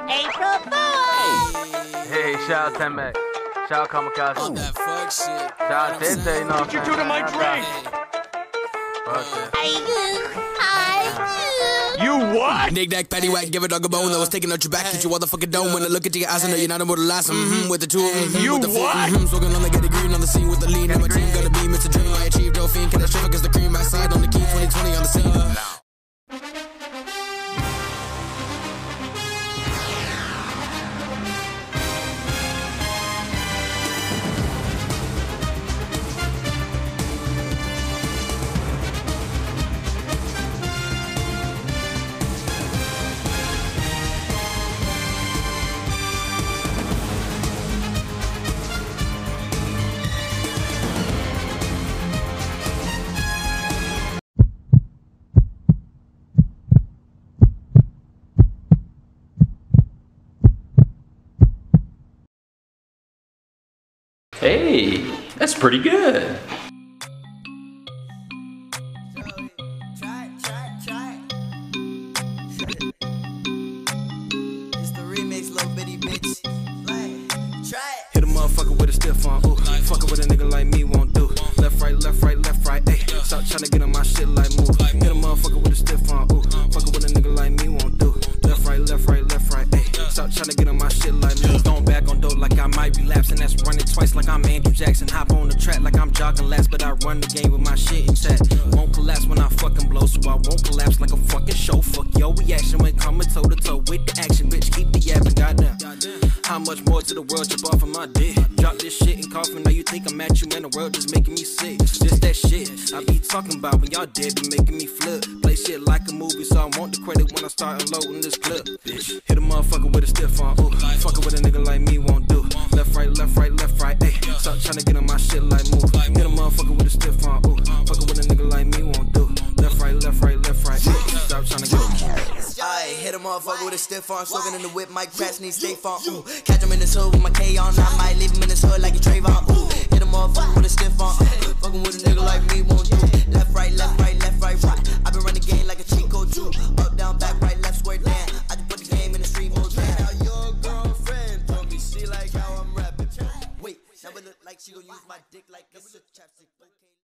April Fool! Hey, shout out Temek. Shout out Kamikaze. On that fuck shit. Shout out Dente, you know what you do to my drink? You what? Nick Nack, patty whack, give a dog a bone. I was taking out your back, hit your motherfucking dome. When I look into your eyes, I know you're not immortalized. With the two, you with the four, what? Smoking on the get green on the scene with the lean. And my team gotta be Mr. Dream. I achieved no fiend. Can I shiver cause the cream backside on the key 2020 on the scene. Hey, that's pretty good. It's the remix, little bitty bitch. Hit a motherfucker with a stiff on, ooh. Fucking with a nigga like me won't do. Left, right, left, right, left, right, ayy. Stop trying to get on my shit like move. Hit a motherfucker with a stiff on, ooh. Fucking with a nigga like me won't do. Left, right, left, right, left, right, ayy. Stop trying to get on my shit like move. Going back on dope like I might relapse, and that's running twice like I'm Andrew Jackson. Hop on the track like I'm jogging last, but I run the game with my shit intact. Won't collapse when I fucking blow, so I won't collapse like a fucking show. Fuck your reaction when coming toe to toe with the action, bitch. Keep the yapping, goddamn. How much more to the world jump off of my dick? Drop this shit and coughing. Now you think I'm at you, man. The world just making me sick. Just that shit I be talking about when y'all dead be making me flip. Play shit like a movie, so I want the credit when I start unloading this clip. Bitch, hit a motherfucker with a stiff on, ooh. Fucking with a nigga like me won't do. Left, right, left, right, left, right, ayy. Stop trying to get on my shit like move. Hit a motherfucker with a stiff on, ooh. Fucking with a nigga like me won't do. Left, right, left, right, left, right. Stop trying to get on my I hit a motherfucker with a stiff arm, smoking in the whip, Mike Pratt needs stay farm. Catch him in the hood with my K on, I'm